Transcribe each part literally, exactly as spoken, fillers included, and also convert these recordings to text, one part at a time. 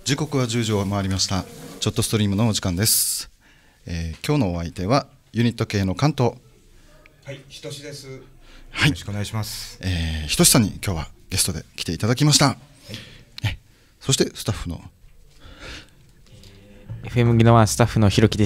時刻はじゅうじを回りました。ちょっとストリームのお時間です。えー、今日のお相手はユニット系の関東、 はい、ひとしです。 はい、 よろしくお願いします。 えー、ひとしさんに今日はゲストで来ていただきました。はい、ね、そしてスタッフのエフエム ギノワンスタッフのひろきです。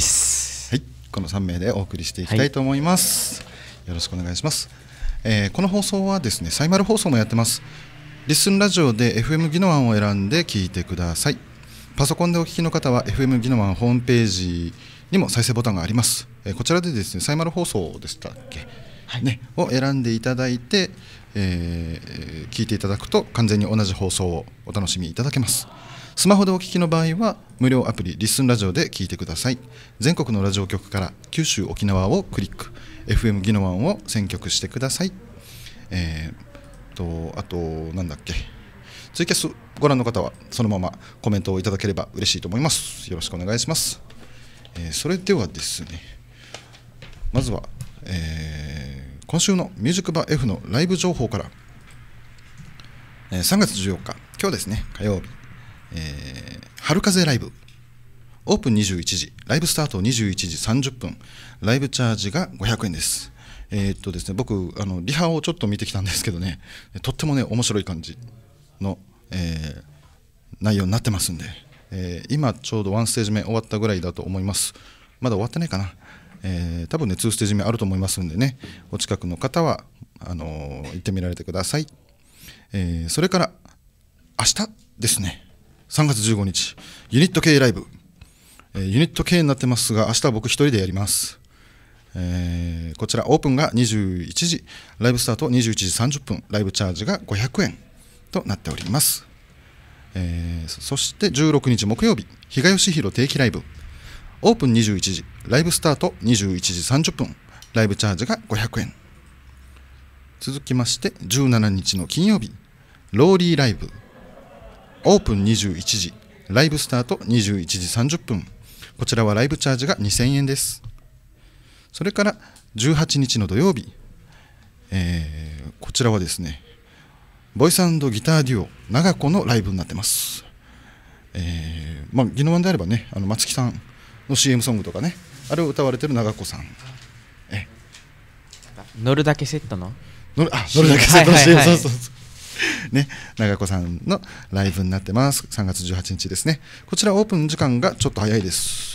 はい、このさん名でお送りしていきたいと思います。はい、よろしくお願いします。えー、この放送はですね、サイマル放送もやってます。リッスンラジオで エフエム ギノワンを選んで聞いてください。パソコンでお聞きの方は エフエム ギノワンホームページにも再生ボタンがあります。えー、こちらでですね、サイマル放送でしたっけ、はいね、を選んでいただいて、えー、聞いていただくと完全に同じ放送をお楽しみいただけます。スマホでお聞きの場合は無料アプリリッスンラジオで聞いてください。全国のラジオ局から九州沖縄をクリック エフエム ギノワンを選曲してください。えー、とあとなんだっけツイキャスご覧の方はそのままコメントをいただければ嬉しいと思います。よろしくお願いします。えー、それではですね、まずは、えー、今週のミュージックバー F のライブ情報から、えー、さんがつじゅうよっか今日ですね、火曜日、えー、春風ライブオープンにじゅういちじ、ライブスタートにじゅういちじさんじゅっぷん、ライブチャージがごひゃくえんです。えーっとですね、僕あのリハをちょっと見てきたんですけどね、とってもね面白い感じの、えー、内容になってますんで、えー、今ちょうどワンステージ目終わったぐらいだと思います。まだ終わってないかな、えー、多分ねツーステージ目あると思いますんでね、お近くの方はあのー、行ってみられてください。えー、それから明日ですね、さんがつじゅうごにちユニット系ライブ、えー、ユニット系になってますが明日は僕一人でやります。えー、こちらオープンがにじゅういちじ、ライブスタートにじゅういちじさんじゅっぷん、ライブチャージがごひゃくえんとなっております。えー、そしてじゅうろくにち木曜日、比嘉義弘定期ライブオープンにじゅういちじ、ライブスタートにじゅういちじさんじゅっぷん、ライブチャージがごひゃくえん。続きましてじゅうしちにちの金曜日、ローリーライブオープンにじゅういちじ、ライブスタートにじゅういちじさんじゅっぷん、こちらはライブチャージがにせんえんです。それからじゅうはちにちの土曜日、えー、こちらはですね、ボイス&ギターデュオ長子のライブになってます。えー、まあギノワンであればね、あの松木さんの シーエム ソングとかね、あれを歌われてる長子さん、え乗るだけセットの乗るあ乗るだけセットの シーエム、そうそうそうね、長子さんのライブになってます。さんがつじゅうはちにちですね。こちらオープン時間がちょっと早いです。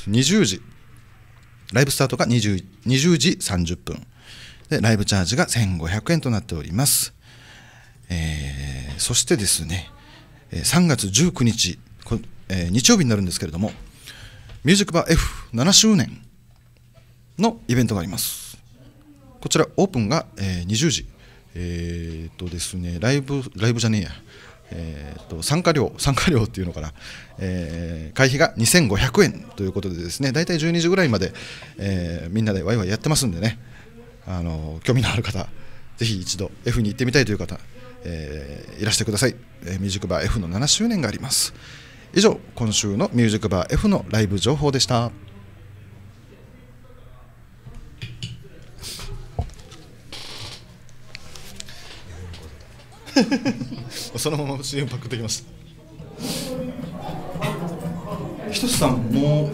にじゅうじ、ライブスタートがにじゅうじさんじゅっぷんで、ライブチャージがせんごひゃくえんとなっております。えー、そしてですね、さんがつじゅうくにち、えー、日曜日になるんですけれども、ミュージックバー エフななしゅうねんのイベントがあります。こちらオープンが、えー、にじゅうじ、えー、っとですね、ライブライブじゃねえや、えー、っと参加料参加料っていうのかな、えー、会費がにせんごひゃくえんということでですね、だいたいじゅうにじぐらいまで、えー、みんなでワイワイやってますんでね、あの興味のある方、ぜひ一度 F に行ってみたいという方、えー、いらしてください。えー、ミュージックバー F のななしゅうねんがあります。以上、今週のミュージックバー F のライブ情報でした。そのまま シーエム パクってきました。ひとしさんもう、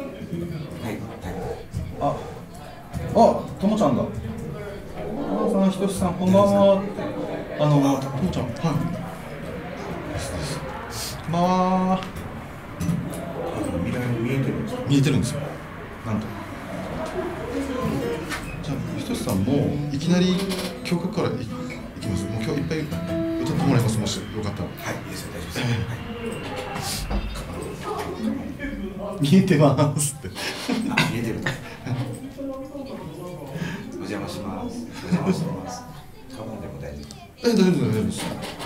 ああ、ともちゃんだ。ともさん、ひとしさん、こんばんは。あの、ともちゃん、はい。こんばんは。 見えてるんですか？ 見えてるんですよ。なんと。じゃあ、ひとしさんもいきなり曲からいきます。もう今日いっぱい歌ってもらいます。もしよかったら。 はい、いいですよ、大丈夫です。 見えてますって。 あ、見えてる。お邪魔します。お邪魔してます。顔なんでも大丈夫。 え、大丈夫大丈夫です。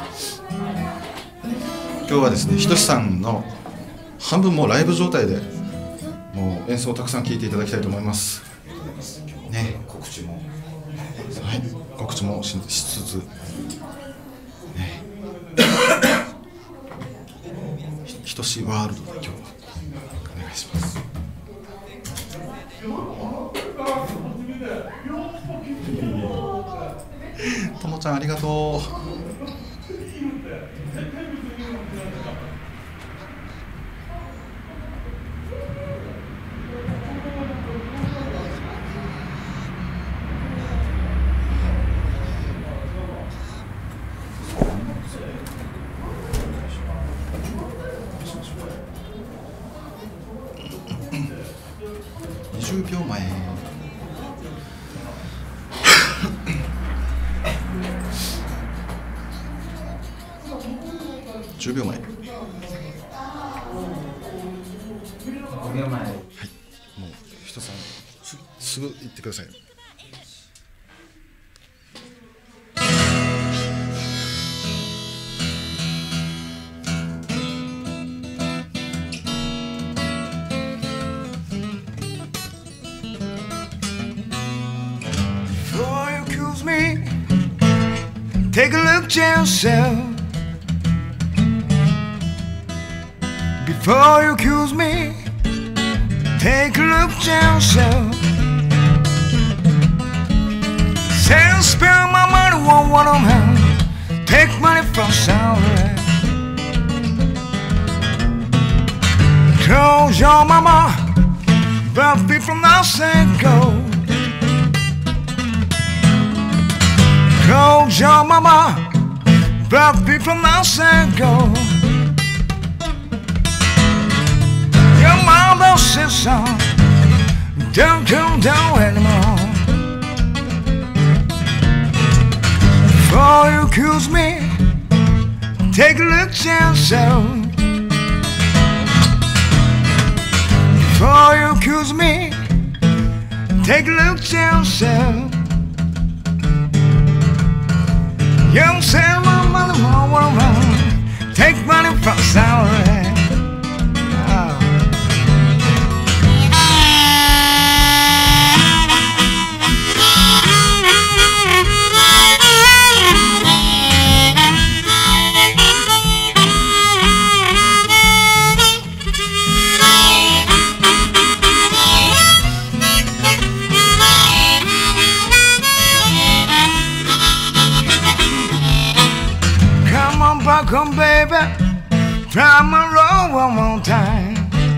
今日はですね、ひとしさんの半分もうライブ状態でもう演奏をたくさん聴いていただきたいと思います。 ありがとうございます。今日ね、 告知も。 はい、告知も し, しつつ、ね、ひ, ひとしワールドで今日はお願いします。ともちゃんありがとう。 じゅうびょうまえ。 ごびょうまえ。 はい、もう人さんすすぐ行ってください。 Before you accuse me, take a look at yourself. Before you accuse me, take a look at yourself. Say I spend my money on what I'm having. Take money from somewhere. Close your mama, but feet from outside go. Close your mama, but feet from outside go. Your mother says so, don't come down anymore. Before you accuse me, take a look at yourself. Before you accuse me, take a look at yourself. Young Sarah, mother, mother, mother, take money from salary. Oh. Come baby, try my roll one more time.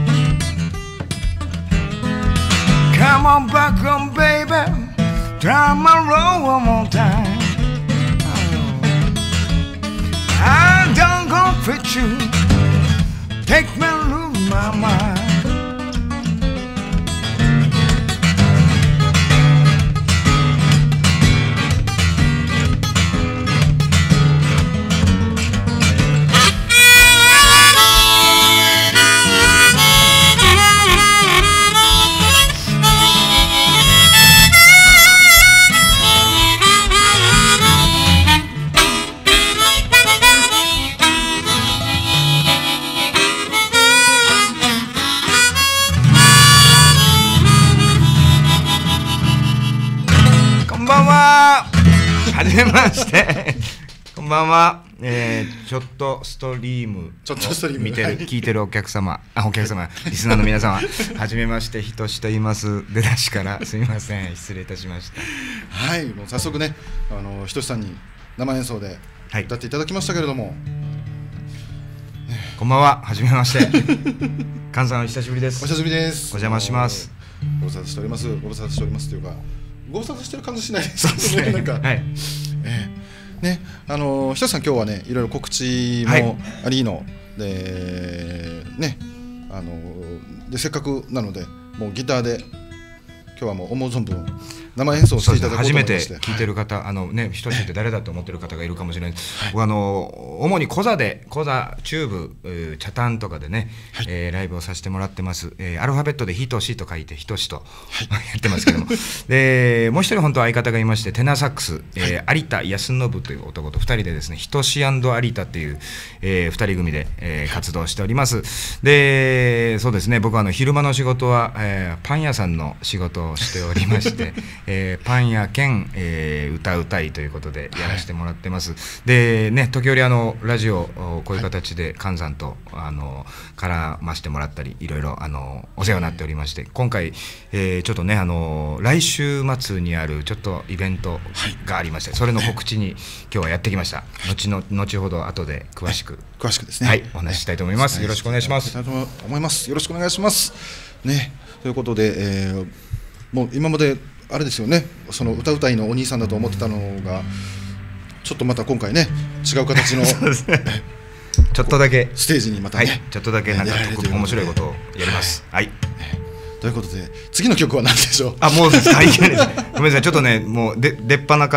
Come on back, come baby, try my roll one more time. Oh. I don't go fit you, take me lose my mind.はじめましてこんばんは、えー、ちょっとストリームちょっとストリーム見てる、 はい、 聞いてるお客様あお客様リスナーの皆様はじめましてひとしと言います出だしからすみません失礼いたしました。 はい、もう早速ねあのひとしさんに生演奏で歌っていただきましたけれども、はい、 こんばんははじめまして菅さんお久しぶりです。 お久しぶりです。 お邪魔します。 ご無沙汰しておりますご無沙汰しておりますというかご無沙汰してる感じしないです。 そうですね。 なんか、はい、えー、ね、あのひとしさん今日はねいろいろ告知もありの、はい、でねあのでせっかくなのでもうギターで今日はもう思う存分生演奏していただこうと思いまして、 初めて聞いてる方、はい、あのねひとしって誰だと思ってる方がいるかもしれないです、はい、僕あの主にコザでコザチューブチャタンとかでね、はい、えー、ライブをさせてもらってます、えー、アルファベットでひとしと書いてひとしと、はい、やってますけどもでもう一人本当は相方がいましてテナーサックス、えー、有田康信という男とふたりでですねひとし&有田っていう、えー、ふたり組で、えー、活動しております。でそうですね僕はあの昼間の仕事は、えー、パン屋さんの仕事をしておりまして、えー、パン屋兼、えー、歌うたいということでやらせてもらってます、はい、でね時折あのラジオこういう形で菅さんとあの絡ましてもらったりいろいろあのお世話になっておりまして今回、えー、ちょっとねあの来週末にあるちょっとイベントがありましてそれの告知に今日はやってきました。後の後ほど後で詳しく、 はい、詳しくですね、 はい、お話ししたいと思います、はい、よろしくお願いします。 思いますよろしくお願いしますね。ということで、えー、もう今まであれですよねその歌うたいのお兄さんだと思ってたのがちょっとまた今回ね違う形のそうですねちょっとだけステージにまたね、 はい、ちょっとだけなんか面白いことをやります。はい、はい、 ということで次の曲は何でしょう。 あもうですかいきなりごめんなさいちょっとねもうで出っ鼻から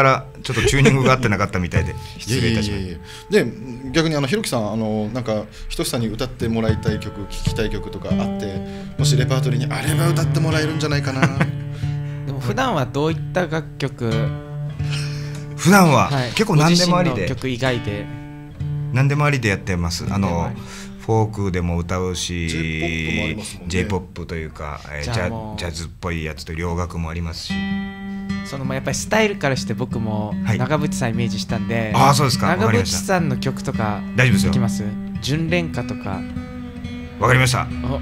ちょっとチューニングが合ってなかったみたいで失礼いたしました。 いやいやいやで逆にあのひろきさんあのなんかひとしさんに歌ってもらいたい曲聴きたい曲とかあってもしレパートリーにあれば歌ってもらえるんじゃないかな。 でも普段はどういった楽曲、 普段ははい、 結構何でもありでご自身の曲以外で何でもありでやってます。あのフォークでも歌うし J-ポップ もありますもんね。 J-ポップ というか、えージじゃあもうャジャズっぽいやつと洋楽もありますし、 そのまあやっぱりスタイルからして僕もはい長渕さんイメージしたんで、 ああそうですか、わ長渕かりましたさんの曲とか大丈夫ですよいきます？純恋歌とか。 わかりました。 お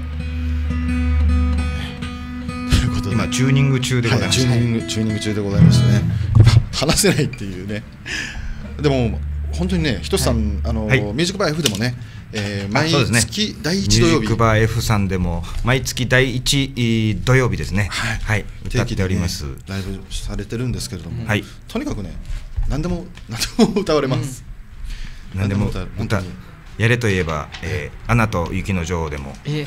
ということで今チューニング中でございはい、 ます、 チューニングチューニング中でございましてね話せないっていうね。でも本当にねひとしさん、あのはいミュージックバー F でもね、えー毎あそうですね月第ミュ一土曜日ージックバー F さんでも毎月第一土曜日ですね、 はいはい、歌っております、 定期でねライブされてるんですけれども、 はい、 とにかくね何でも何でも歌われます、 何でも歌う本当歌にやれといえば、えーアナと雪の女王でもえ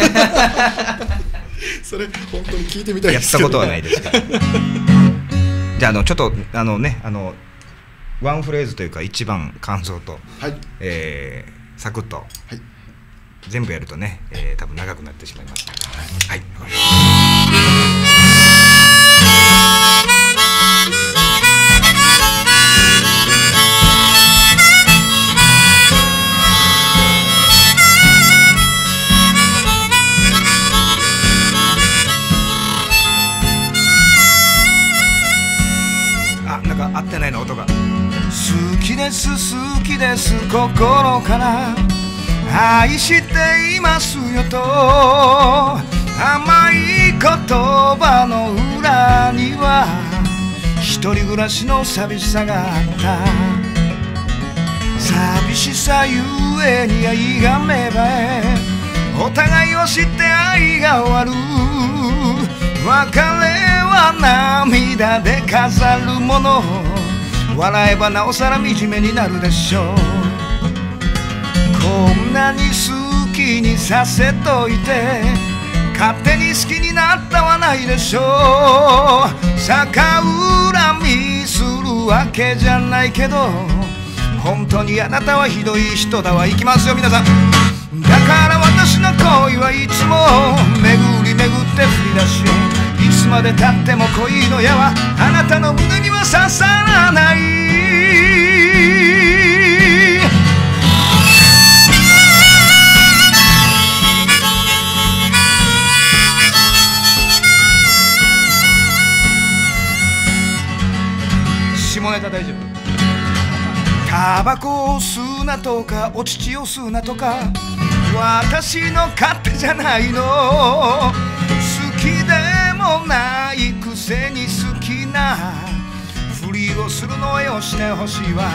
それ本当に聞いてみたいやっですけど、ね、 たことはないですけどじゃあ、あのちょっとあのねあのワンフレーズというか一番感想と、 はいえーサクッとはい全部やるとね、えー多分長くなってしまいます。はい、あ、なんか合ってないの音が。好きです好きです心から愛していますよと甘い言葉の裏には一人暮らしの寂しさがあった。寂しさゆえに愛が芽生えお互いを知って愛が終わる。別れは涙で飾るもの笑えばなおさら惨めになるでしょう。こんなに好きにさせといて勝手に好きになったはないでしょう。逆恨みするわけじゃないけど本当にあなたはひどい人だわ。いきますよ皆さん。だから私の恋はいつも巡り巡って振り出しいつまでたっても恋の矢はあなたの胸には刺さらない。下ネタ大丈夫。タバコを吸うなとかお乳を吸うなとか私の勝手じゃないの。好きでもないくせに好きなふりをするのよしてほしいわ。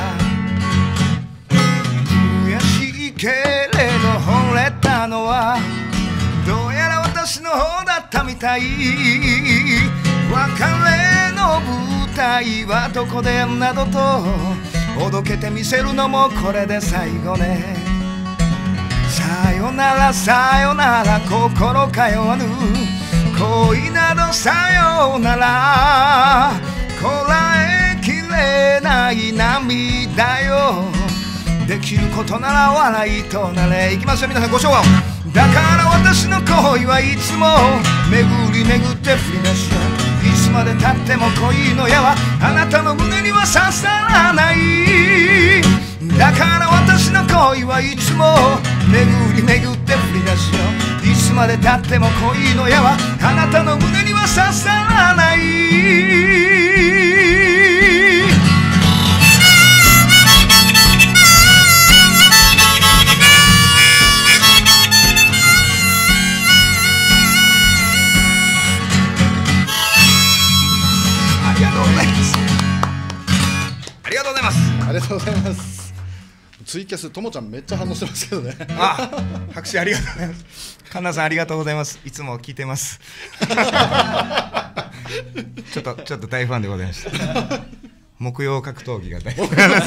悔しいけれど惚れたのはどうやら私の方だったみたい。別れの舞台はどこでなどとおどけてみせるのもこれで最後ね。さよならさよなら心通わぬ恋などさよならこらえきれない涙よ。できることなら笑いとなれ。いきますよ皆さんご唱和を。だから私の恋はいつも巡り巡って振り出しいつまでたっても恋の矢はあなたの胸には刺さらない。だから私の恋はいつも巡り巡って振り出しいつまでたっても恋の矢はあなたの胸には刺さらない。ありがとうございます。ありがとうございます。 ありがとうございます。ツイキャスともちゃんめっちゃ反応してますけどね。 あ、拍手ありがとうございます。カンナさんありがとうございます。いつも聞いてます。ちょっとちょっと大ファンでございました。木曜格闘技が大ファン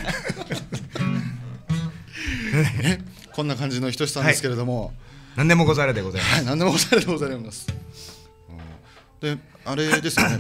ね、こんな感じのひとしさんですけれども、 何でもござれでございます。 はい、何でもござれでございます。うんで、あれですよね。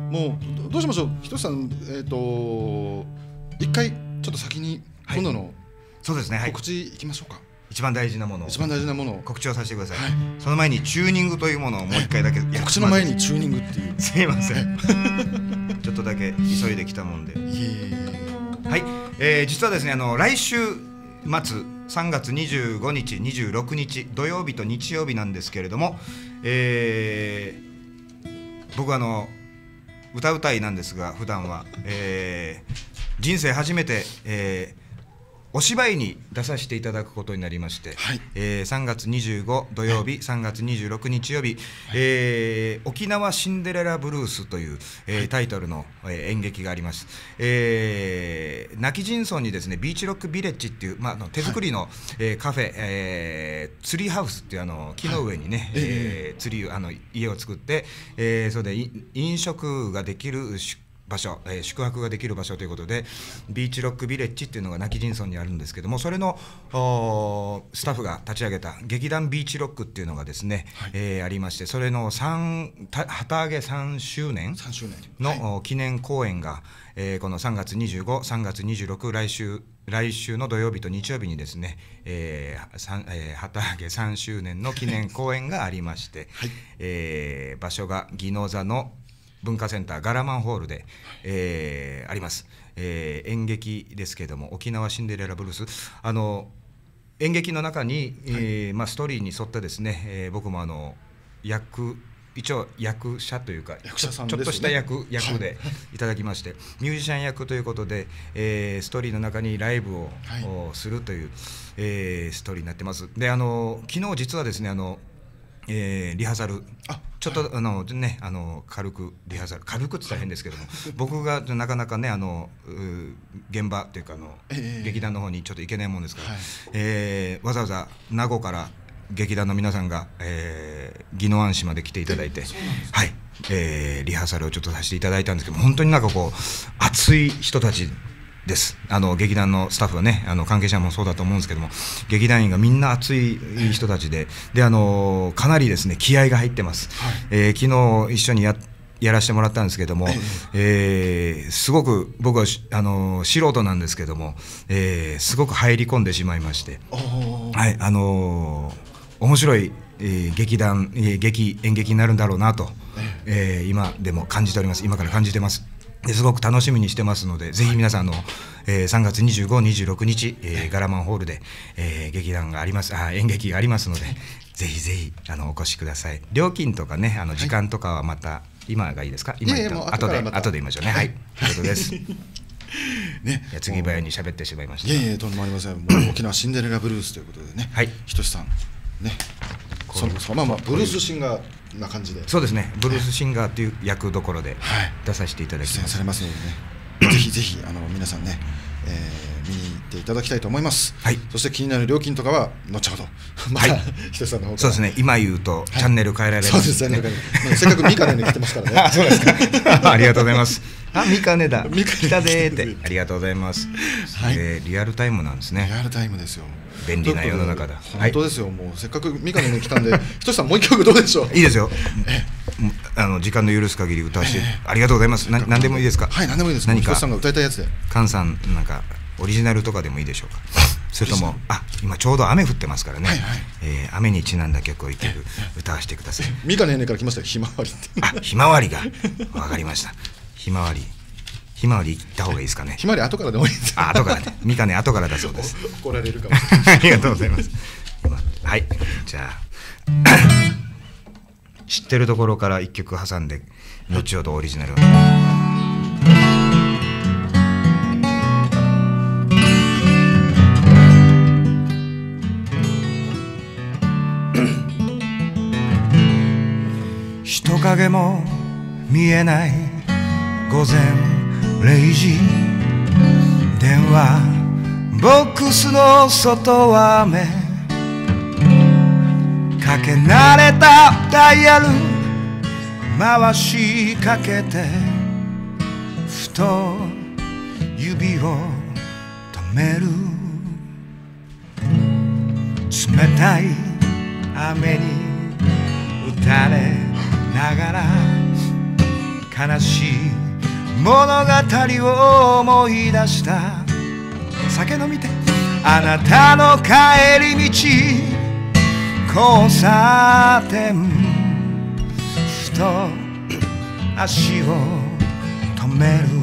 もうどうしましょう、ひとしさん、えっ、ー、と一回ちょっと先に今度の、はい、 そうですね、はい、 告知いきましょうか。 一番大事なものを一番大事なものを告知をさせてください、はい、その前にチューニングというものをもう一回だけ告知の前にチューニングっていうすいませんちょっとだけ急いできたもんで、いえはい、えー、実はですね、あの来週末さんがつにじゅうごにちにじゅうろくにち土曜日と日曜日なんですけれども、えー、僕はあの歌うたいなんですが普段は、えー、人生初めて、えーお芝居に出させていただくことになりまして、はい、えー、さんがつにじゅうご土曜日、はい、さんがつにじゅうろく日曜日、はい、えー、沖縄シンデレラブルースという、えーはい、タイトルの、えー、演劇があります。えー、泣き人村にですねビーチロックビレッジっていう、まあ、あの手作りの、はい、えー、カフェ、えー、ツリーハウスっていうあの木の上にね、はい、えー、ツリーあの家を作って、えー、それで飲食ができる場所、えー、宿泊ができる場所ということでビーチロックビレッジっていうのが泣き人村にあるんですけども、それのスタッフが立ち上げた劇団ビーチロックっていうのがですね、はい、えー、ありまして、それの旗揚げさんしゅうねんの、はい、記念公演が、えー、このさんがつにじゅうご、さんがつにじゅうろく来週来週の土曜日と日曜日にですね、えーえー、旗揚げさんしゅうねんの記念公演がありまして、はい、えー、場所が宜野座の文化センターガラマンホールで、えー、あります、えー、演劇ですけれども沖縄シンデレラブルース、あの演劇の中に、はい、えーまあ、ストーリーに沿ってですね、えー、僕もあの役一応役者というか役者さんですね、ちょっとした役役でいただきまして、はい、ミュージシャン役ということで、えー、ストーリーの中にライブを、はい、するという、えー、ストーリーになってます。で、あの昨日実はですね、あのえー、リハーサルちょっと、はい、あのね、あの軽くリハーサル軽くって言ったら変ですけども僕がなかなかね、あの現場というかあの、えー、劇団の方にちょっと行けないもんですから、はい、えー、わざわざ名護から劇団の皆さんが、えー、宜野湾市まで来ていただいて、はい、えー、リハーサルをちょっとさせていただいたんですけど、本当になんかこう熱い人たちです。あの劇団のスタッフはね、あの関係者もそうだと思うんですけども、劇団員がみんな熱い人たちで、で、あのかなりですね気合が入ってます、はい、えー、昨日一緒にややらせてもらったんですけども、えー、すごく僕はあの素人なんですけども、えー、すごく入り込んでしまいまして、はい、あのー、面白い、えー、劇団、えー、劇演劇になるんだろうなと、えー、今でも感じております。今から感じてます。すごく楽しみにしてますので、ぜひ皆さんの、えー、さんがつにじゅうご、にじゅうろくにち、えー、ガラマンホールで、えー、劇団があります、あ演劇がありますので、ぜひぜひあのお越しください。料金とかね、あの時間とかはまた、はい、今がいいですか？今言った後で後で言いましょうね。はい、ということです。ね、矢継ぎ早に喋ってしまいました。 いやいや、とんでもありません。もう沖縄シンデレラブルースということでね、はい、ひとしさんね、そのそのままブルースシンガーな感じで、 そうですね、ブルースシンガーという役どころで出させていただきます。 出演されますのでね、ぜひぜひあの皆さんね、えー、見に行っていただきたいと思います。はい、そして気になる料金とかは後ほど、また、はい、ひとしさんの方から、 そうですね、今言うと、はい、チャンネル変えられます、 そうですね、せっかくミカネに来てますからね。 あ、そうですか。ありがとうございます。あ、ミカネだ。ミカネ来たでーって、ありがとうございます。はい、えー、リアルタイムなんですね。 リアルタイムですよ。 便利な世の中だ。 本当ですよ。もうせっかくミカネに来たんで、ひとしさんもう一曲どうでしょう。 いいですよ。あの時間の許す限り歌わせて、ありがとうございます。な何でもいいですか。 はい、何でもいいです。 何かひとしさんが歌いたいやつで。 菅さんなんかオリジナルとかでもいいでしょうか。それとも、あ、今ちょうど雨降ってますからね。はいはい、えー、雨にちなんだ曲を一曲歌わせてください。 ミカネから来ましたよ。ひまわりって。 あ、ひまわりがわかりました。ひまわり。ひまわり行った方がいいですかね。 ひまわり後からでもいいです。 あ、後からね。ミカネ後からだそうです。 怒られるかもしれない。 ありがとうございます。はい、じゃあ知ってるところから一曲挟んで、後ほどオリジナルを。人影も見えない午前れいじ、電話ボックスの外は雨、かけ慣れたダイヤル回しかけて、ふと指を止める。冷たい雨に打たれながら悲しい物語を思い出した。酒飲みてあなたの帰り道交差点、ふと足を止める。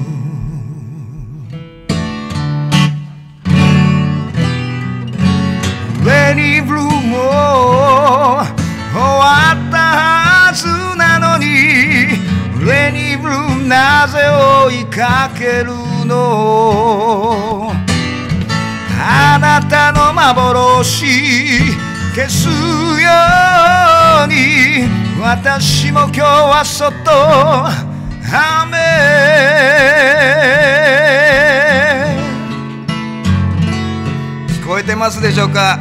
レニーブルーも終わったはずなのに、レニーブルーなぜ追いかけるの。あなたの幻消すように、私も今日はそっと雨。聞こえてますでしょうか。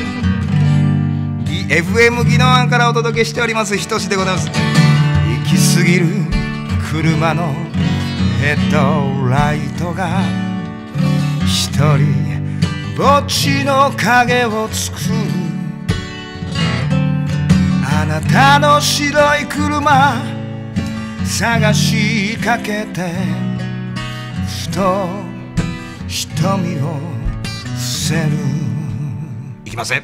エフエム 宜野湾からお届けしておりますひとしでございます。行き過ぎる車のヘッドライトが一人ぼっちの影を作る。あなたの白い車探しかけて、ふと瞳を伏せる。いきません。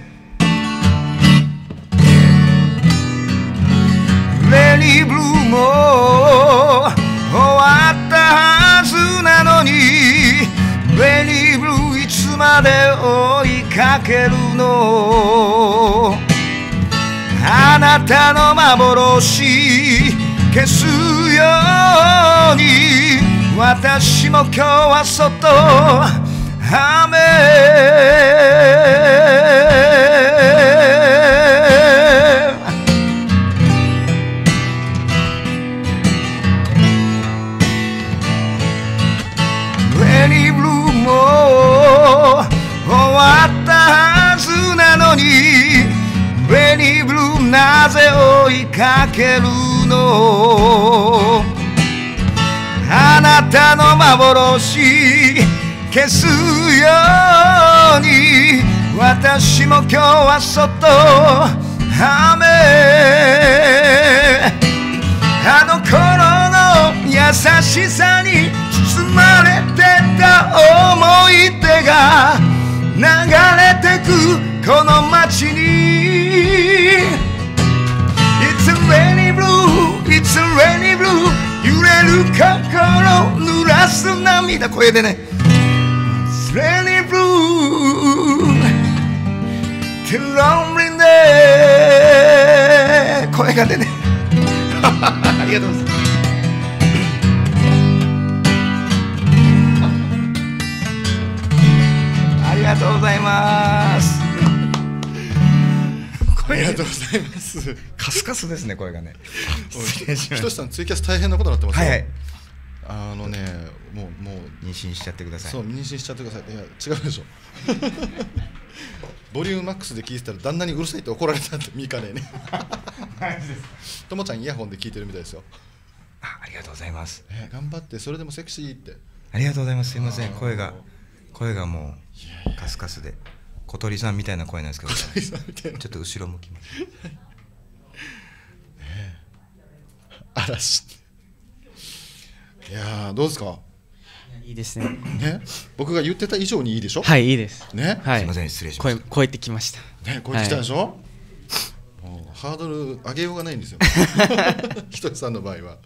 レニーブルーも終わったはずなのに、レニーブルーいつまで追いかけるの。あなたの幻消すように、私も今日はそっと雨。レニーブルーも終わったはずなのに、レニーブルーなぜ追いかけるの。あなたの幻消すように、私も今日はそっと雨。あの頃の優しさに包まれてた思い出が流れてくこの街に。 It's a rainy blue, it's a rainy blue、 揺れる心濡らす涙。声でね It's rainy blue, the lonely day、 声が出ねありがとうございます。ありがとうございます。 ありがとうございます。 カスカスですね、声がね。失礼しまひす。 としさんツイキャス大変なことになってますよ。 はいはい。 あのね、もうもう妊娠しちゃってください。 そう、妊娠しちゃってください。いや違うでしょボリュームマックスで聞いてたら旦那にうるさいって怒られたってミカねねともちゃんイヤホンで聞いてるみたいですよ。 あ、ありがとうございます、 えー、頑張って、それでもセクシーって。 ありがとうございます。すいません、声が声がもうカスカスで小鳥さんみたいな声なんですけど、 小鳥さんみたいな。 ちょっと後ろ向きます、ね、 嵐。いやー、どうですか。 いいですね。 ね、僕が言ってた以上にいいでしょ。 はい、いいです。 ね、 はい、 すいません、失礼しました。 超え超えてきました。 ね、超えてきたでしょ、はい、もうハードル上げようがないんですよひとしさんの場合は。いや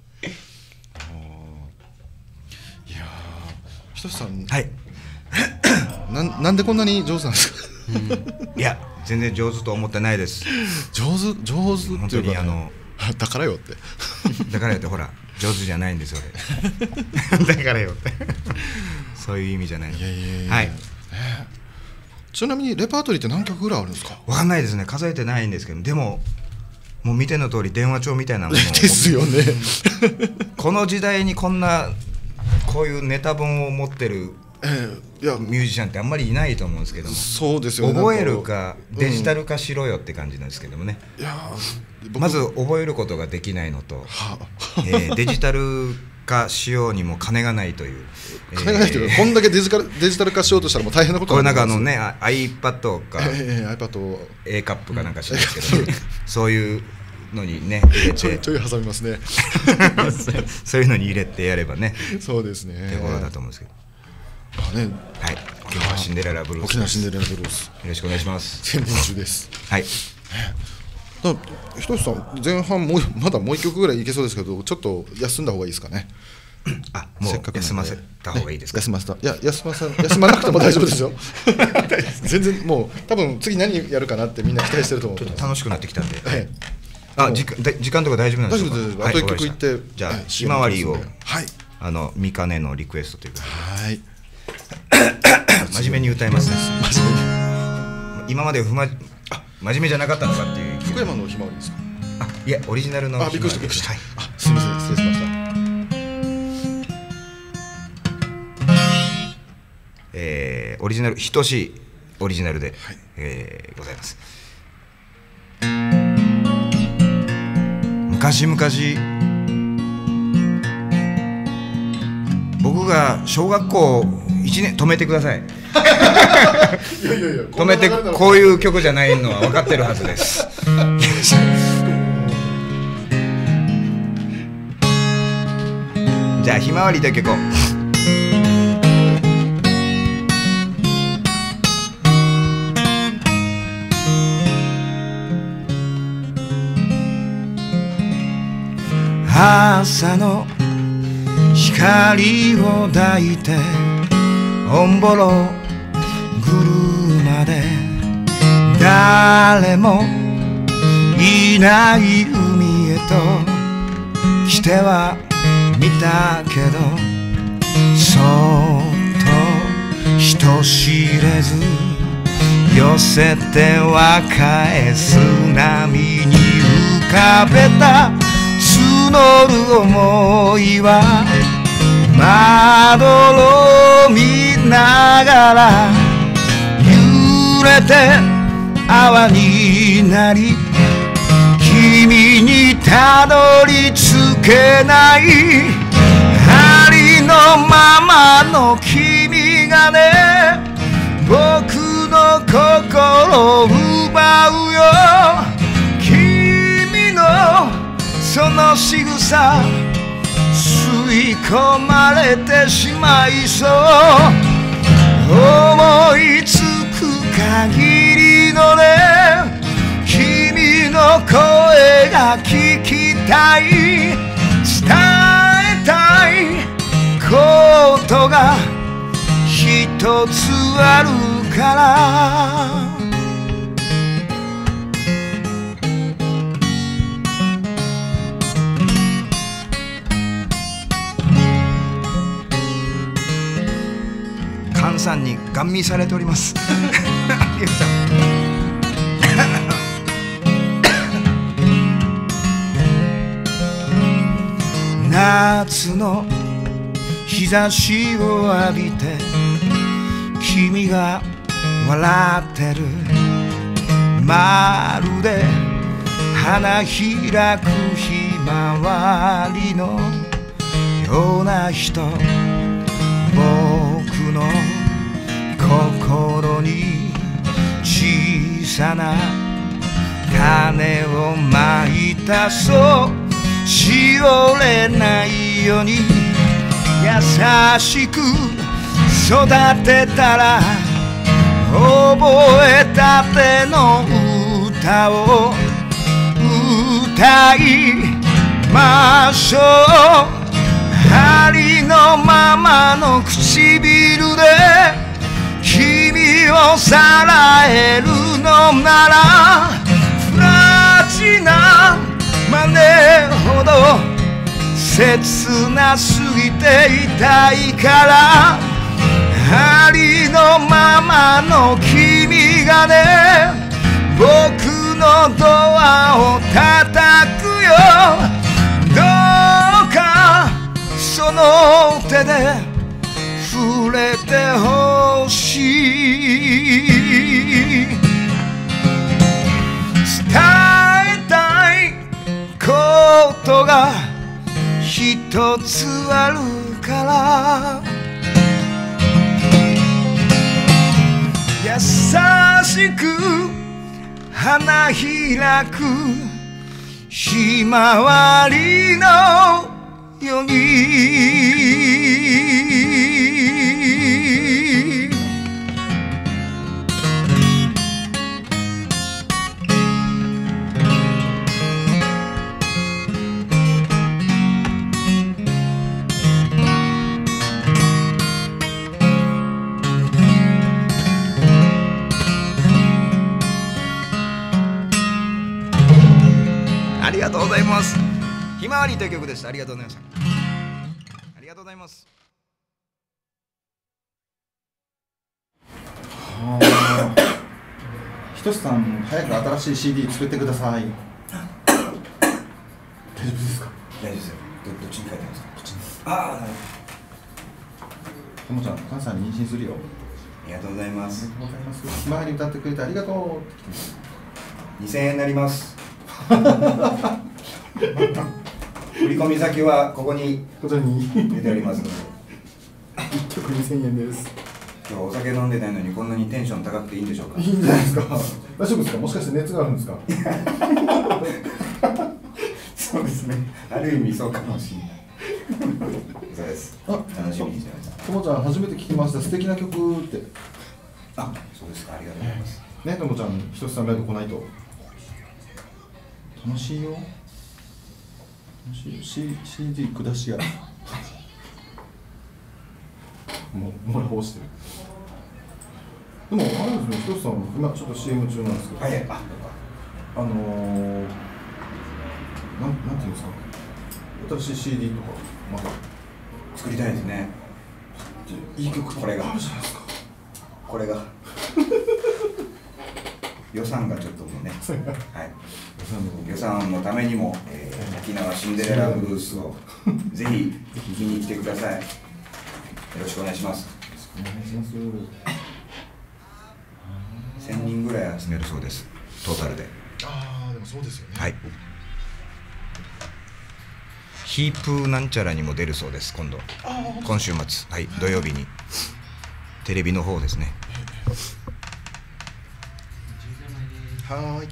ー、ひとしさん、 はい、 な, なんでこんなに上手なんですか。 うん、いや、全然上手と思ってないです。 上手上手っていうか、ね、 本当にあのだからよってだからよってほら上手じゃないんですよ俺だからよってそういう意味じゃない。 いやいやいや、 はい、 ね、ちなみにレパートリーって何曲ぐらいあるんですか。 わかんないですね、数えてないんですけど、でももう見ての通り電話帳みたいなものをですよねこの時代にこんなこういうネタ本を持ってるえーいやミュージシャンってあんまりいないと思うんですけども、 そうですよね、 覚えるかうん、 デジタル化しろよって感じなんですけどもね、 いやまず覚えることができないのと、 はえー、デジタル化しようにも金がないという金がないというか、えー、こんだけデジタル、デジタル化しようとしたらもう大変なことこれなんかあののね iPad か、 えー、iPad を A カップかなんかしないですけど、ね、そういうのにね入れてちょいちょい挟みますねそういうのに入れてやればねそうですね手頃だと思うんですけど、 まあね、 はい、今日はシンデレラブルース沖縄シンデレラブルースよろしくお願いします。 宣伝中です。 はいだひとしさん前半もうまだもう一曲ぐらいいけそうですけどちょっと休んだ方がいいですかね。 あ、もう休ませた方がいいですか、 ね、休ませたいや休ませ休まなくても大丈夫ですよ全然もう多分次何やるかなってみんな期待してると思う。 ちょっと楽しくなってきたんで、 はい、 あ時間時間とか大丈夫なんですか。 大丈夫です。あと一曲いって、 じゃあひまわりを、 はい、 あの見かねのリクエストというか、 はい真面目に歌いますね。 真面目に今まで不まあ真面目じゃなかったのかっていう。 福山のひまわりですか。 あ、いやオリジナルのあ、びっくりしたびっくりした、 はい、 あ、すみません失礼しました。 えー、オリジナル等しいオリジナルで、はい、えー、ございます。昔々僕が小学校いちねん止めてくださいいやいやいや止めてこういう曲じゃないのは分かってるはずですじゃあひまわりだけこう朝の光を抱いておんぼろ車で誰もいない海へと来てはみたけどそっと人知れず寄せては返す波に浮かべた募る想いはまどろみながら揺れて泡になり君にたどり着けないありのままの君がね僕の心を奪うよ君のその仕草吸い込まれてしまいそう思いつく限りのね君の声が聞きたい伝えたいことが一つあるから菅さんにガン見されております夏の日差しを浴びて君が笑ってるまるで花開くひまわりのような人僕の心に小さな種をまいたそうしおれないように優しく育てたら覚えたての歌を歌いましょうありのままの唇で君をさらえるのならプラチナマネほど切なすぎて痛いからありのままの君がね僕のドアを叩くよどうかその手で触れてほしい伝えたいことが一つあるから優しく花開くひまわりのようにありがとうございます。ひまわりという曲でした。ありがとうございました。ありがとうございます。 ひとしさん、早く新しい シーディー 作ってください。大丈夫ですか？ 大丈夫ですよ。ど、どっちに書いてますか？こっちに。ああ、なるともちゃん、お母さん妊娠するよ。 ありがとうございます。 ありがとうございます。ひまわり歌ってくれてありがとうって来てます。 にせんえんになります。振込先はここにこちらに出ておりますので。 いっきょくにせんえんです。 今日お酒飲んでないのにこんなにテンション高くていいんでしょうか？ いいんじゃないですか。大丈夫ですか？もしかして熱があるんですか？ そうですね。ある意味そうかもしれない。そうです。 あ、 楽しみにしてました。 ともちゃん初めて聞きました。素敵な曲って。 あ、そうですか。ありがとうございます。 ね、ともちゃん、ひとしさんライブ来ないと。楽しいよ。楽しいよ。C、シーディー 下しや。もう、もらおうしてる。でも、あれですね、ひとしさん、今ちょっと シーエム 中なんですけど。 はい、あ、 あのー、なん、なんていうんですか。新しい シーディー とか、また。 作りたいですね。 いい曲これがあるじゃないですか。 これが予算がちょっともうね、はい、予算のためにも、えー、沖縄シンデレラブルースをぜひ聞きに来てください。よろしくお願いします。 お願いします。 せんにんぐらい集めるそうです、トータルで。 ああ、でもそうですよね。 はい。ヒープーなんちゃらにも出るそうです、今度。今週末、はい、土曜日に。テレビの方ですね。 はーい。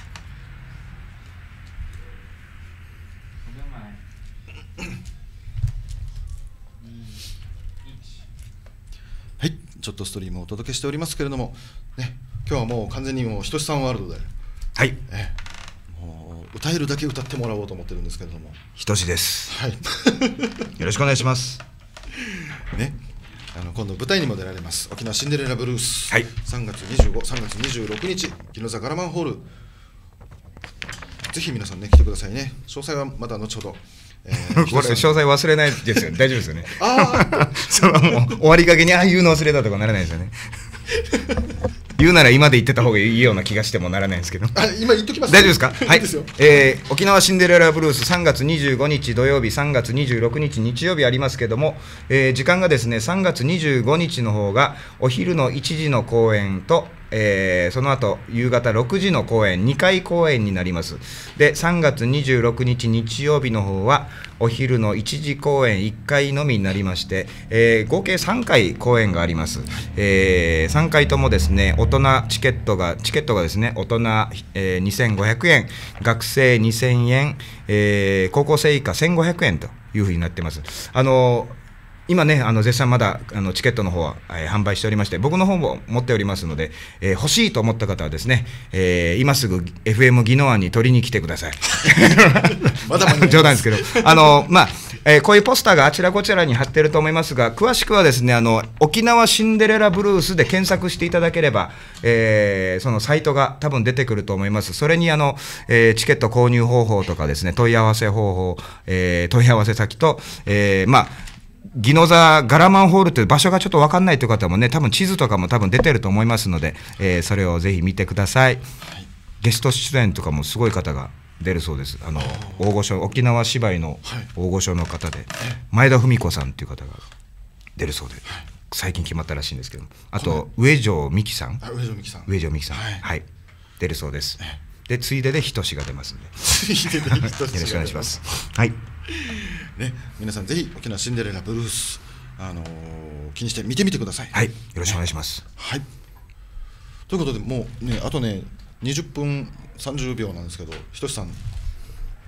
はい、ちょっとストリームをお届けしておりますけれども、ね、今日はもう完全にもうひとしさんワールドで、 はい、 ええ、もう歌えるだけ歌ってもらおうと思ってるんですけれども、 ひとしです。 はい、 よろしくお願いします。 ね、あの今度舞台にも出られます沖縄シンデレラブルース、 はい、 さんがつにじゅうご、さんがつにじゅうろくにち、宜野座ガラマンホール、ぜひ皆さんね来てくださいね。詳細はまた後ほど。えー、 これ詳細忘れないですよね。大丈夫ですよね。 ああそのもう終わりかけにああ言うの忘れたとかならないですよね。言うなら今で言ってた方がいいような気がしてもならないんですけど。 あ、今言っときます。 大丈夫ですか？はい。 いいですよ。 えー、沖縄シンデレラブルースさんがつにじゅうごにち土曜日、さんがつにじゅうろくにち日曜日ありますけども、えー、時間がですね、さんがつにじゅうごにちの方がお昼のいちじの公演と、えー、その後夕方ろくじの公演、にかい公演になります。で、さんがつにじゅうろくにち日曜日の方はお昼のいちじ公演いっかいのみになりまして、えー、合計さんかい公演があります。えー、さんかいともですね、大人チケットがチケットがですね、大人、えー、にせんごひゃくえん、学生にせんえん、えー、高校生以下せんごひゃくえんというふうになってます。あのー今ね、あの絶賛まだあのチケットの方は、えー、販売しておりまして、僕の方も持っておりますので、えー、欲しいと思った方はですね、えー、今すぐ エフエム 宜野湾に取りに来てください。 まだまだ冗談ですけど、あのまあ、えー、こういうポスターがあちらこちらに貼ってると思いますが、詳しくはですね、あの沖縄シンデレラブルースで検索していただければ、えー、そのサイトが多分出てくると思います。それにあの、えー、チケット購入方法とかですね、問い合わせ方法、えー、問い合わせ先と、えー、まあ宜野座ガラマンホールという場所がちょっと分かんないという方もね、多分地図とかも多分出てると思いますので、えー、それをぜひ見てください。はい、ゲスト出演とかもすごい方が出るそうです。あの大御所、沖縄芝居の大御所の方で、はい、前田文子さんという方が出るそうで、はい、最近決まったらしいんですけど、あと上条美希さん、 上条美希さん、 上条美希さん、はい、はい、出るそうです。でついででひとしが出ますんで、 ついででひとしよろしくお願いします。はい。 ね、皆さんぜひ沖縄シンデレラブルース、あのー、気にして見てみてください。 はい、よろしくお願いします。 ね、はい。ということでもうね、あとねにじゅっぷんさんじゅうびょうなんですけど、ひとしさん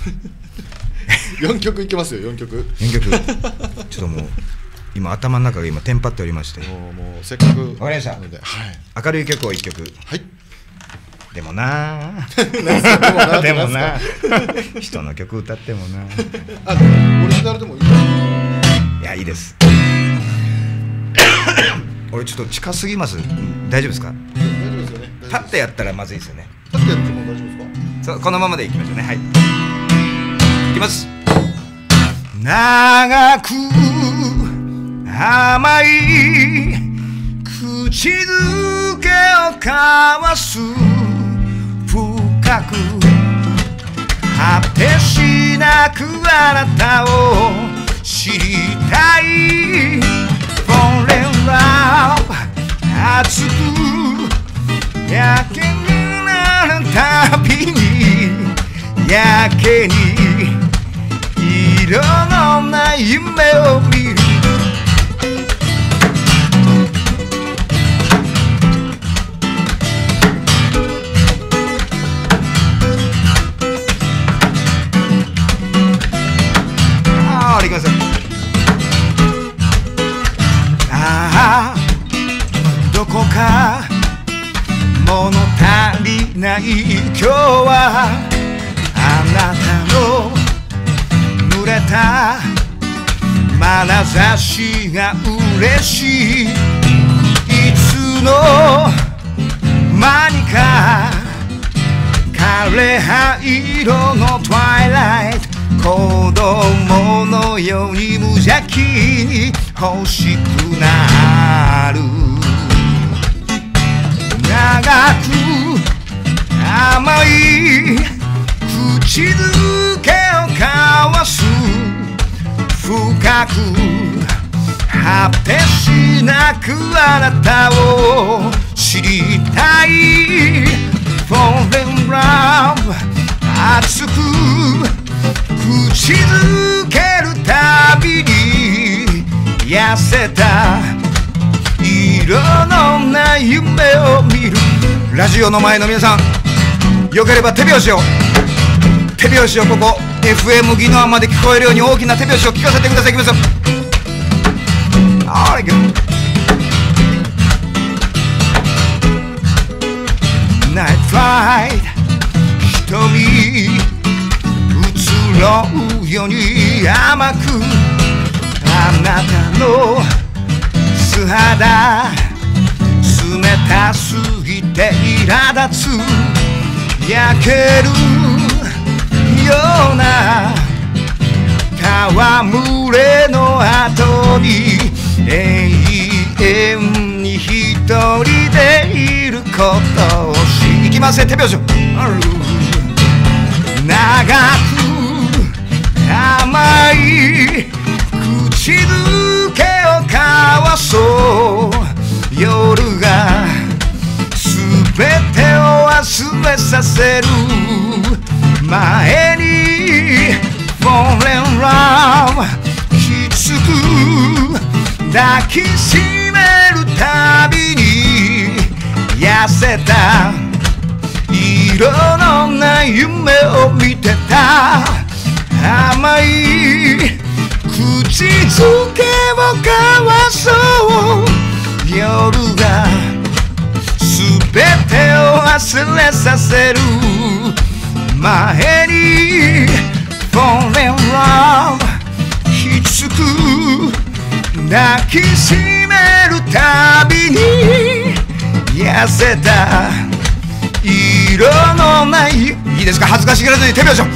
よんきょくいけますよ。よんきょく。 よんきょくちょっともう今頭の中が今テンパっておりまして、 もうもうせっかくわかりましたので、はい明るい曲をいっきょく。 はい。 でもななでもなな人の曲歌ってもなあ、オリジナルでもいいです。 いやいいです俺ちょっと近すぎます。大丈夫ですか？ 大丈夫ですよね。 立ってやったらまずいですよね。 立ってやっても大丈夫ですか？ そう、このままでいきましょうね。はい、いきます。長く甘い口づけを交わす、深く果てしなくあなたを知りたい。 Fall in love 熱くやけになるたびにやけに色のない夢を見る。ああ、いきますよ。ああ、どこか物足りない今日はあなたの濡れた眼差しが嬉しい。いつの間にか枯れ葉色のトワイライト、子供のように無邪気に欲しくなる。長く甘い口づけを交わす、深く果てしなくあなたを知りたい。 Fall in love 熱く口づけるたびに痩せた色のない夢を見る。ラジオの前の皆さん、よければ手拍子を手拍子をここ エフエム 宜野湾まで聞こえるように大きな手拍子を聞かせてください。いきますよ。あれナイトフライト、瞳移ろうように甘くあなたの素肌冷たすぎて苛立つ、焼けるような戯れの後に永遠に一人でいることを知りません。手拍子を長く甘い口づけを交わそう、夜が全てを忘れさせる前に Fall in love きつく抱きしめるたびに痩せた色のない夢を見てた。甘い口づけを交わそう、夜が全てを忘れさせる前に Fall in love きつく抱きしめるたびに痩せた色のない、いいですか、恥ずかしがらずに手拍子を。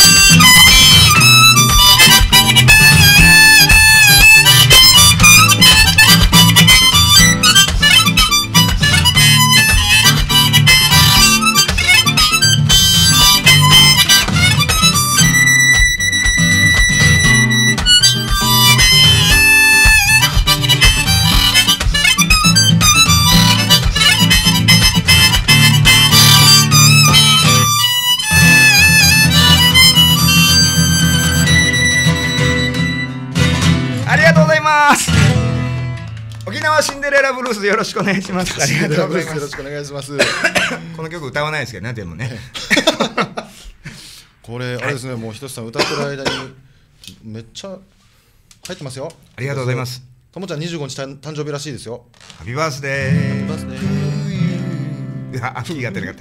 沖縄シンデレラブルース、よろしくお願いします。ありがとうございます。 よろしくお願いします。 この曲歌わないですけどね、でもね。 これあれですね、もうひとしさん歌ってる間にめっちゃ入ってますよ。 ありがとうございます。 ともちゃんにじゅうごにち誕生日らしいですよ。 ハッピーバースデー。 バースデー。 あ、気が出なかった。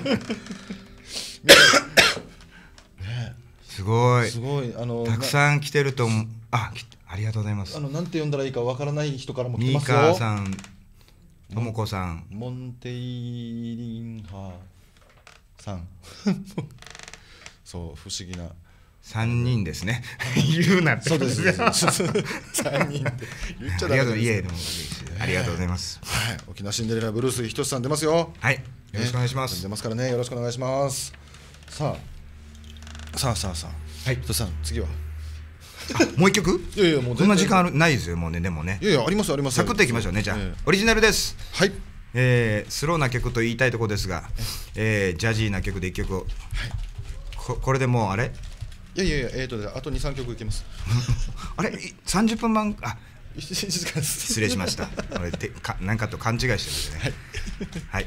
すごい。 すごい、あのたくさん来てると思う。あ、ありがとうございます。 あのなんて呼んだらいいかわからない人からも来てミーますよ。 カーさん、ともこさん、 モンテイリンハーさん。そう不思議な。 三人ですね。言うなって。 そうです。三人で言っちゃダメです。 いえでもありがとうございます。 はい、沖縄シンデレラブルースひとしさん出ますよ。 はい。よろしくお願いします。 出ますからね、よろしくお願いします。さあ、さあさあさあ。はい。ひとしさん次は。 もう一曲？ いやいやもうそんな時間あるないですよもうねでもね。 いやいやありますあります。 サクッといきましょうねじゃあ。オリジナルです。 はい。 えー、スローな曲と言いたいところですが、えー、ジャジーな曲で一曲を。はい。ここれでもうあれ？ いやいやいや、えーとあとにさんきょくいけます。 あれさんじゅっぷんまん、あ、失礼しました。俺てかなんかと勘違いしてるんでね。はい。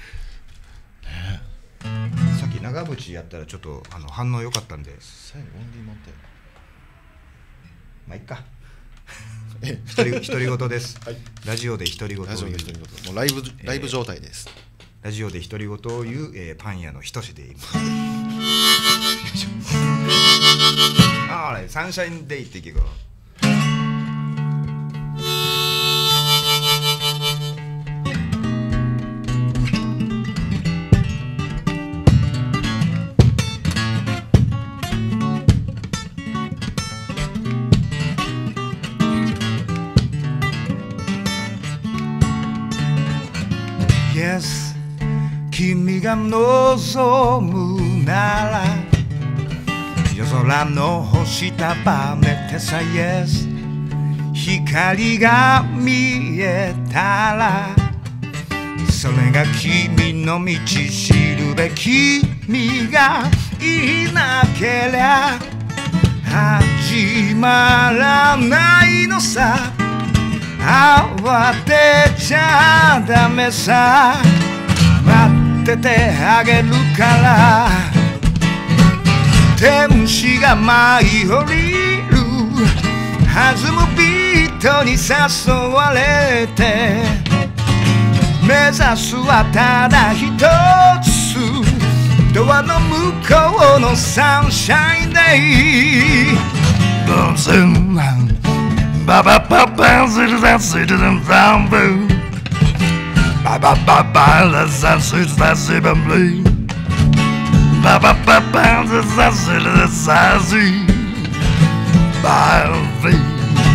さっき長渕やったらちょっとあの反応良かったんで。 最後オンリーモンテ。 まあいっか。独り独り言です。ラジオで独り言を言う。 ラジオで独り言。もうライブライブ状態です。 ラジオで独り言を言う、えー、パン屋のひとしで言います。ああれサンシャインデイって曲。Yes 君が望むなら夜空の星束ねてさ Yes 光が見えたらそれが君の道しるべき君がいなけりゃ始まらないのさ慌てちゃダメさ待っててあげるから天使が舞い降りる弾むビートに誘われて目指すはただ一つドアの向こうのサンシャインデイボンズンババババズルダスルダンザンブババババラザスルダスバンブリババババラザスルダサズバンブリ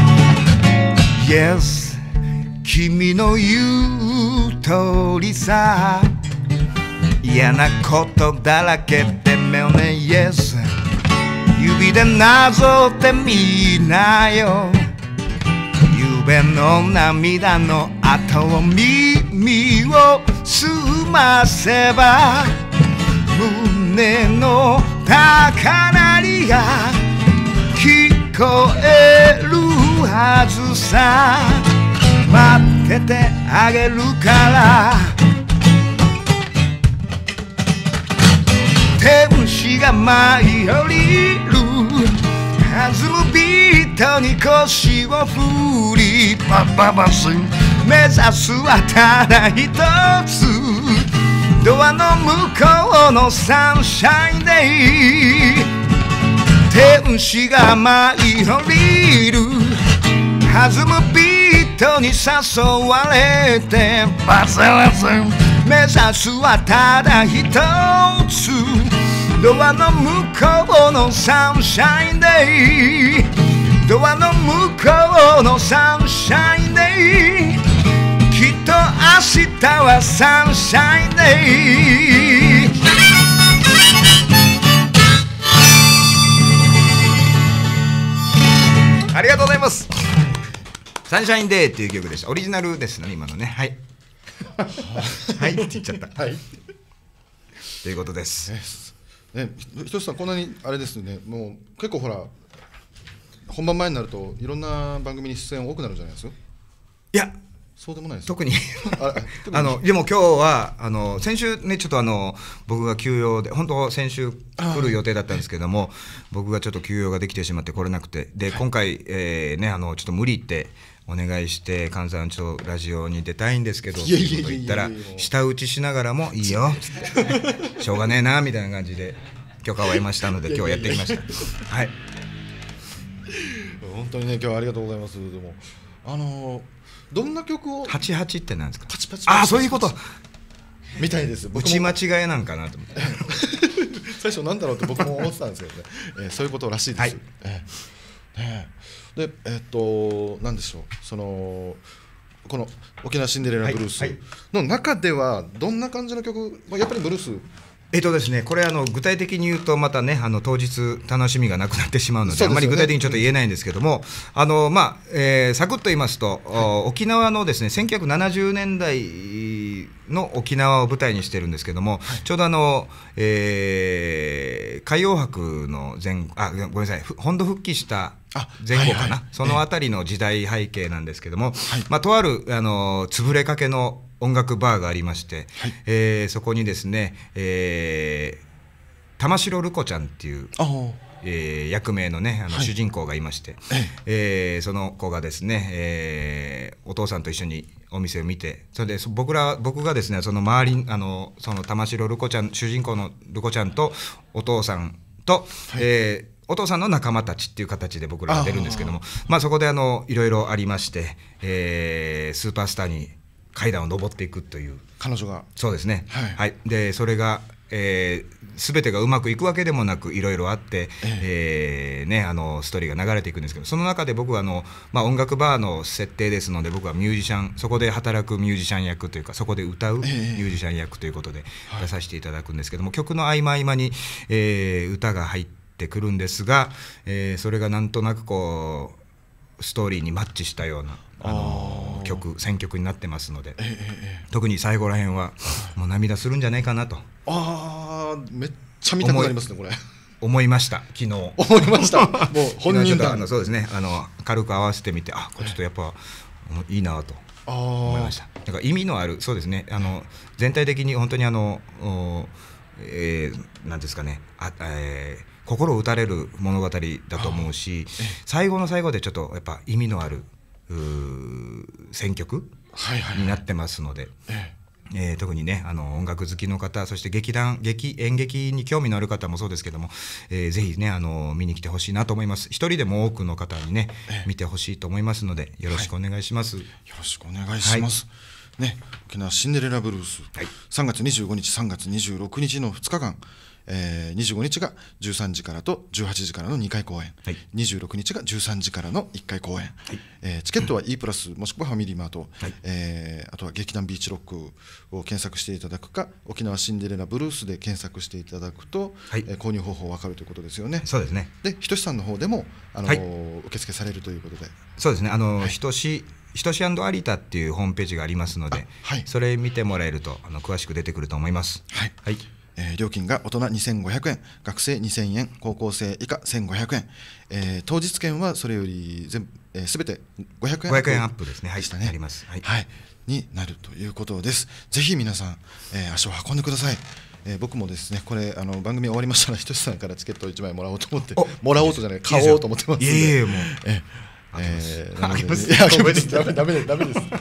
Yes 君の言う通りさ嫌なことだらけでもね Yes 指でなぞってみなよ夢の涙の後を耳を澄ませば胸の高鳴りが聞こえるはずさ待っててあげるから天使が舞い降りる弾むビートに腰を振りバババス目指すはただ一つドアの向こうのサンシャインデイ天使が舞い降りる弾むビートに誘われてバサバサ目指すはただ一つドアの向こうのサンシャインデイドアの向こうのサンシャインデイきっと明日はサンシャインデイありがとうございますサンシャインデイっていう曲でしたオリジナルですね今のねはいはいって言っちゃったはいということですね、ひとしさんこんなにあれですねもう結構ほら本番前になるといろんな番組に出演多くなるんじゃないですかいやそうでもないです。 特にああのでも今日はあの先週ねちょっとあの僕が休養で本当先週来る予定だったんですけども僕がちょっと休養ができてしまって来れなくてで、はい、今回、えー、ねあのちょっと無理ってお願いして関西町ラジオに出たいんですけどっていうことを言ったら舌打ちしながらもいいよっつってしょうがねえなみたいな感じで許可を得ましたので今日やってきました。はい。 本当にね今日はありがとうございます。でもあのー。どんな曲をはちはちってなんですか。 パチパチああそういうことみたいです。 打ち間違いなんかなと思って最初なんだろうって僕も思ってたんですけどね、えー、そういうことらしいです、はいえーね、でえー、っとなんでしょうそのこの沖縄シンデレラブルースの中ではどんな感じの曲、まあ、やっぱりブルースえっとですね、これあの具体的に言うとまたねあの当日楽しみがなくなってしまうの で, で、ね、あんまり具体的にちょっと言えないんですけども、あの、まあえー、サクッと言いますと、はい、沖縄のですねせんきゅうひゃくななじゅうねんだいの沖縄を舞台にしてるんですけども、はい、ちょうどあの、えー、海洋博の前あごめんなさい本土復帰した前後かな、はいはい、そのあたりの時代背景なんですけども、はいまあ、とあるあの潰れかけの音楽バーがありまして、はいえー、そこにですね、えー、玉城ルコちゃんっていう、えー、役名のねあの主人公がいまして、はいえー、その子がですね、えー、お父さんと一緒にお店を見てそれで僕ら僕がですねその周りあのその玉城ルコちゃん主人公のルコちゃんとお父さんと、はいえーお父さんの仲間たちっていう形で僕らが出るんですけどもまあ、そこであのいろいろありまして、えー、スーパースターに階段を上っていくという彼女がそうですね、はいはい、でそれが、えー、全てがうまくいくわけでもなくいろいろあって、えーえーね、あのストーリーが流れていくんですけどその中で僕はあの、まあ、音楽バーの設定ですので僕はミュージシャンそこで働くミュージシャン役というかそこで歌うミュージシャン役ということで出させていただくんですけども、はい、曲の合間合間に、えー、歌が入ってくるんですが、えー、それがなんとなくこうストーリーにマッチしたようなあの曲選曲になってますので、えーえー、特に最後らへんはもう涙するんじゃないかなとあーめっちゃ見たくなりますねこれ思いました昨日思いましたもう本人があのそうですねあの軽く合わせてみてあこれちょっとやっぱいいなと思いました。だから意味のあるそうですねあの全体的に本当にあのえー、なんですかねあ、えー心打たれる物語だと思うし最後の最後でちょっとやっぱ意味のある選曲になってますので、はいはいはいえー、特にねあの音楽好きの方そして劇団劇演劇に興味のある方もそうですけども、えー、ぜひねあの見に来てほしいなと思います。一人でも多くの方にね、えー、見てほしいと思いますのでよろしくお願いします、はい、 よろしくお願いします、はいね、沖縄シンデレラブルース、はい、さんがつにじゅうごにちさんがつにじゅうろくにちのふつかかんえー、にじゅうごにちがじゅうさんじからとじゅうはちじからのにかい公演、はい、にじゅうろくにちがじゅうさんじからのいっかい公演、はいえー、チケットは E プラスもしくはファミリーマート、はいえー、あとは劇団ビーチロックを検索していただくか沖縄シンデレラブルースで検索していただくと、はいえー、購入方法分かるということですよね。 そうですねでひとしさんの方でも、あのーはい、受付されるということでそうですねあの、はい、ひとしひとし&有田っていうホームページがありますので、はい、それ見てもらえるとあの詳しく出てくると思います。はい、はいえー、料金が大人にせんごひゃくえん学生にせんえん高校生以下せんごひゃくえん、えー、当日券はそれより全、えー、全てごひゃくえんアップ、ごひゃくえんアップですね、はい、 したねあります、はいはい、になるということです。ぜひ皆さん、えー、足を運んでください。えー、僕もですねこれあの番組終わりましたらひとしさんからチケットをいちまいもらおうと思ってもらおうとじゃない買おうと思ってますんで。 いやいやもうえー、えー、 あげます。 いやあげますダメダメですダメですね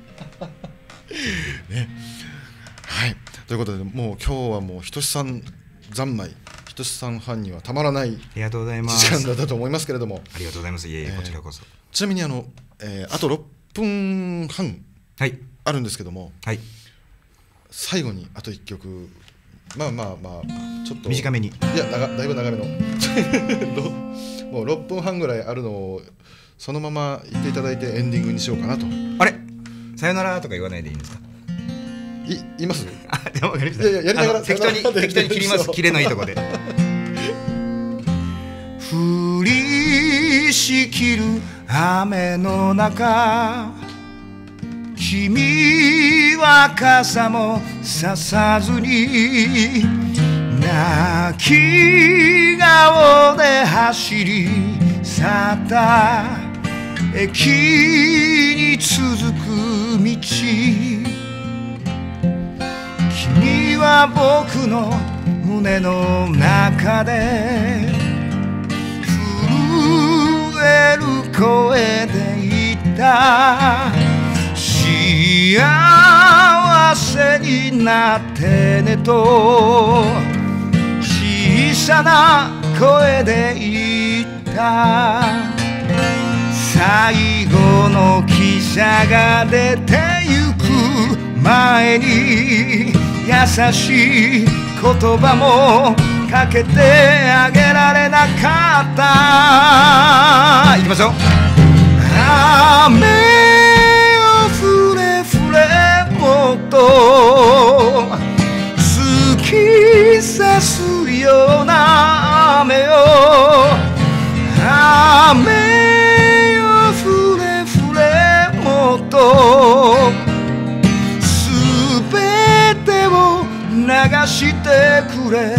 はいということでもう今日はもうひとしさん三昧ひとしさんファンにはたまらない時間だったと思いますけれどもありがとうございます。いえいえ、えー、こちらこそ。 ちなみにあの、えー、あとろっぷんはんあるんですけども、 はい、 最後にあといっきょくまあまあまあちょっと短めにいや長だいぶ長めのもうろっぷんはんぐらいあるのをそのまま言っていただいてエンディングにしようかなと。 あれさよならとか言わないでいいんですか。 い言いますあでも分かりました。 いやいややりながら適当に適当に切ります切れのいいとこで降りしきる雨の中君は傘もささずに泣き顔で走り去った駅に続く道、君は僕の胸の中で震える声で言った。幸せになってねと小さな声で言った。最後の汽車が出てゆく前に優しい言葉もかけてあげられなかった。いきますよ。雨よ降れ降れもっと突き刺すような雨よ。雨よ降れ降れもっとすべてを流してくれ。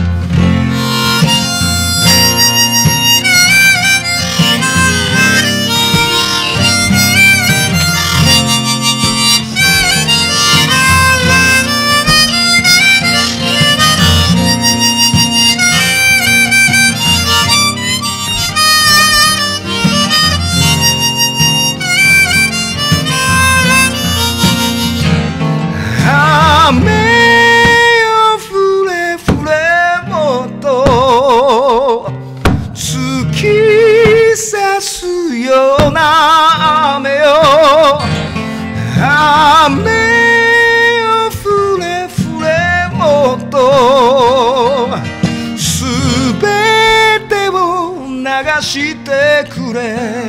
雨よ降れ降れもっと突き刺すような雨よ。雨よ降れ降れもっとすべてを流してくれ。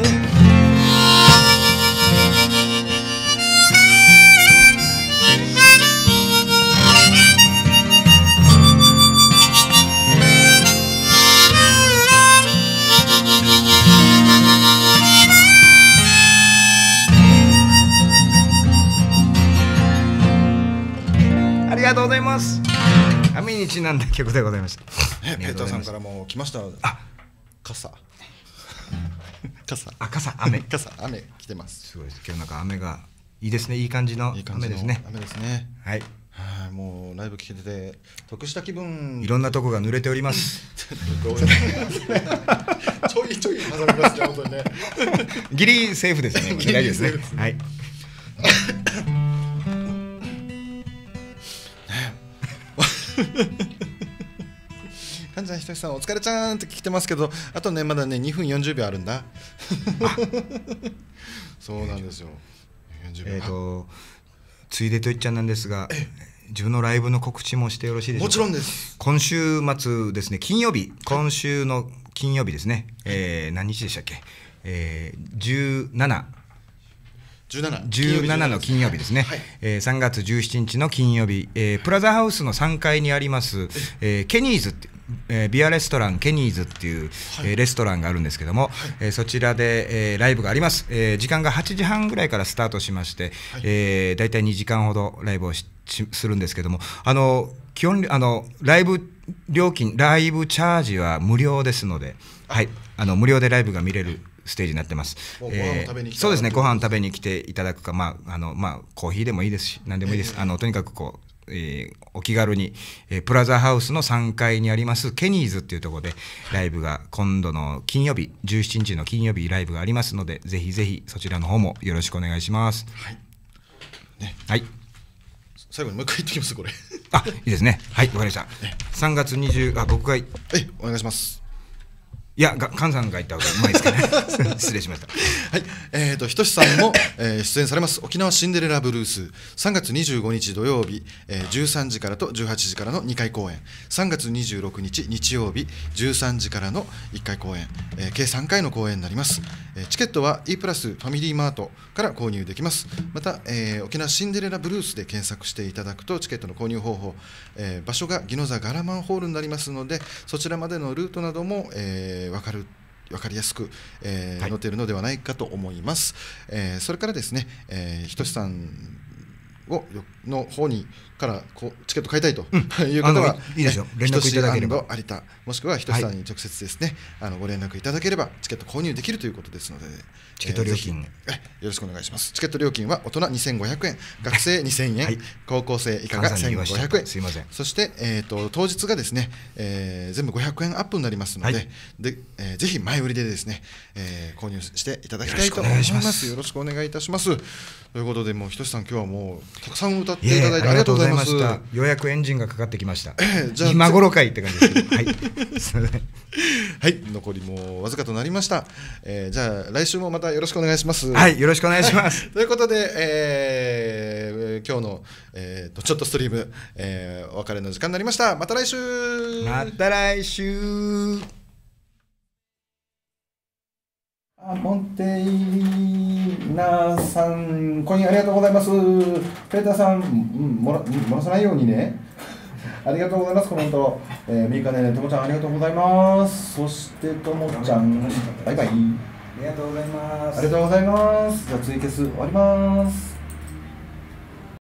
ありがとうございます。雨にちなんだ曲でございました。 えペーターさんからも来ました。 あ、 傘傘あ、傘、雨傘雨来てます。 すごいです。今日なんか雨がいいですね。いい感じのいい感じの雨ですね。 雨ですね。 はい。 はい、もうライブ聴けてて得した気分。 いろんなとこが濡れております。 ごめんなさいちょいちょい挟みますね、本当にね。 ギリセーフですね。 ギリ大丈夫ですね。 セーフですねはい。 患者ひとしさんお疲れちゃんって聞いてますけど、あとねまだねにふんよんじゅうびょうあるんだ。そうなんですよ。よんじゅうびょう。 えっとついでと言っちゃなんですが、自分のライブの告知もしてよろしいでしょうか。 もちろんです。 今週末ですね、金曜日、今週の金曜日ですね、えー、何日でしたっけ、えー、じゅうなな、 じゅうなな、 じゅうななの金曜日ですね、 はい、 えー、さんがつじゅうしちにちの金曜日、えー、プラザハウスのさんがいにあります、えー、ケニーズってえー、ビアレストランケニーズっていう、はい、えー、レストランがあるんですけども、はい、えー、そちらで、えー、ライブがあります、えー、時間がはちじはんぐらいからスタートしまして、はい、えー、だいたいにじかんほどライブをしするんですけども、あの基本あのライブ料金ライブチャージは無料ですので、はい、あの無料でライブが見れるステージになってます。えー、そうですね、ご飯食べに来ていただくか、まああのまあ、コーヒーでもいいですし何でもいいです、えー、あのとにかくこうえー、お気軽に、えー、プラザハウスのさんがいにありますケニーズっていうところでライブが今度の金曜日じゅうしちにちの金曜日ライブがありますので、ぜひぜひそちらの方もよろしくお願いします。 はいね、 はい、 最後にもう一回言ってきますこれ。 あ、いいですね。はい、わかりました。さんがつにじゅう、あ、僕がえお願いします。 いや、が菅さんが言った方がうまいですかね。失礼しました。 はい、えーと、ひとしさんも、えー、出演されます沖縄シンデレラブルース、さんがつにじゅうごにち土曜日、えー、じゅうさんじからとじゅうはちじからのにかい公演、さんがつにじゅうろくにち日曜日じゅうさんじからのいっかい公演、えー、計さんかいの公演になります。えー、チケットは E プラスファミリーマートから購入できます。また、えー、沖縄シンデレラブルースで検索していただくとチケットの購入方法、えー、場所が宜野座ガラマンホールになりますので、そちらまでのルートなども、えー、分かる分かりやすく、えーはい、載っているのではないかと思います。えー、それからですね、えー、ひとしさんをの方にからこうチケット買いたいと、 うん、 いう方は、 あのいいですよ、連絡いただければ、 有田もしくはひとしさんに直接ですね、はい、あのご連絡いただければチケット購入できるということですので、 チケット料金、 えー、よろしくお願いします。チケット料金は大人にせんごひゃくえん、学生にせんえん、はい、高校生以下がせんごひゃくえん、 すいません。 そして、えー、と当日がですね、えー、全部ごひゃくえんアップになりますので、はい、でえー、ぜひ前売りでですね、えー、購入していただきたいと思います。よろしくお願いいたします。ということで、もうひとしさん、今日はもうたくさん歌っていただいてありがとうございます。 ようやくエンジンがかかってきました。えー、じゃあ今頃かいって感じですけど、はい、 はい、残りもうわずかとなりました。えー、じゃあ来週もまたよろしくお願いします。 はい、よろしくお願いします。 ということで、えー、今日の、えー、とちょっとストリーム、えー、お別れの時間になりました。また来週。 また来週。 モンテイナさん、コインありがとうございます。ペーターさん、もら漏らさないようにね。ありがとうございます、コメント。えー、ミカネ、ともちゃん、ありがとうございます。そして、ともちゃん、バイバイ。ありがとうございます。 ありがとうございます。じゃあ、ツイキャス終わります。